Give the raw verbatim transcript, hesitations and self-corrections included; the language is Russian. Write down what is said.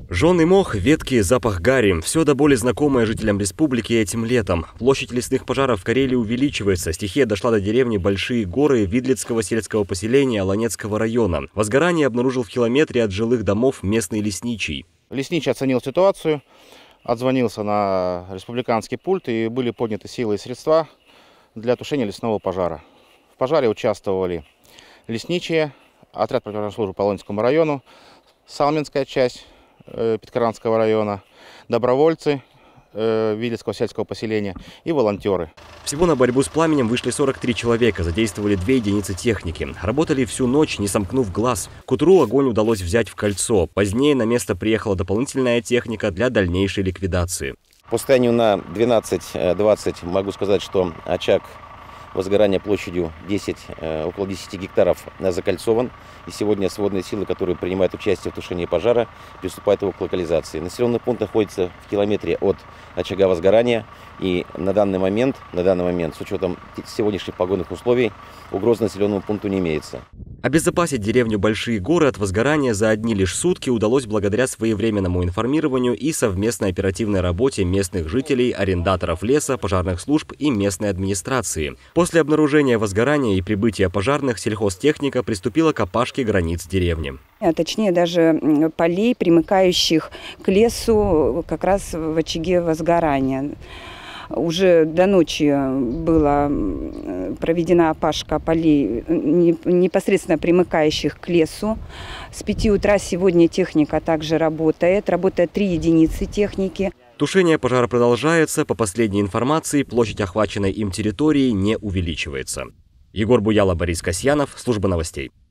Жженый мох, ветки, запах гари – все до боли знакомое жителям республики этим летом. Площадь лесных пожаров в Карелии увеличивается. Стихия дошла до деревни Большие Горы Видлицкого сельского поселения Ланецкого района. Возгорание обнаружил в километре от жилых домов местный лесничий. Лесничий оценил ситуацию, отзвонился на республиканский пульт, и были подняты силы и средства для тушения лесного пожара. В пожаре участвовали лесничие, отряд пожарной службы по Ланецкому району, Салминская часть Питкаранского района, добровольцы э, Видлицкого сельского поселения и волонтеры. Всего на борьбу с пламенем вышли сорок три человека, задействовали две единицы техники. Работали всю ночь, не сомкнув глаз. К утру огонь удалось взять в кольцо. Позднее на место приехала дополнительная техника для дальнейшей ликвидации. По состоянию на двенадцать двадцать могу сказать, что очаг возгорания площадью десять, около десяти гектаров закольцован. И сегодня сводные силы, которые принимают участие в тушении пожара, приступают его к локализации. Населенный пункт находится в километре от очага возгорания. И на данный момент, на данный момент, с учетом сегодняшних погодных условий, угрозы населенному пункту не имеется. Обезопасить деревню Большие Горы от возгорания за одни лишь сутки удалось благодаря своевременному информированию и совместной оперативной работе местных жителей, арендаторов леса, пожарных служб и местной администрации. После обнаружения возгорания и прибытия пожарных сельхозтехника приступила к опашке границ деревни. А точнее даже полей, примыкающих к лесу, как раз в очаге возгорания. Уже до ночи была проведена опашка полей, непосредственно примыкающих к лесу. С пяти утра сегодня техника также работает. Работает три единицы техники. Тушение пожара продолжается. По последней информации, площадь охваченной им территории не увеличивается. Егор Буяла, Борис Касьянов, служба новостей.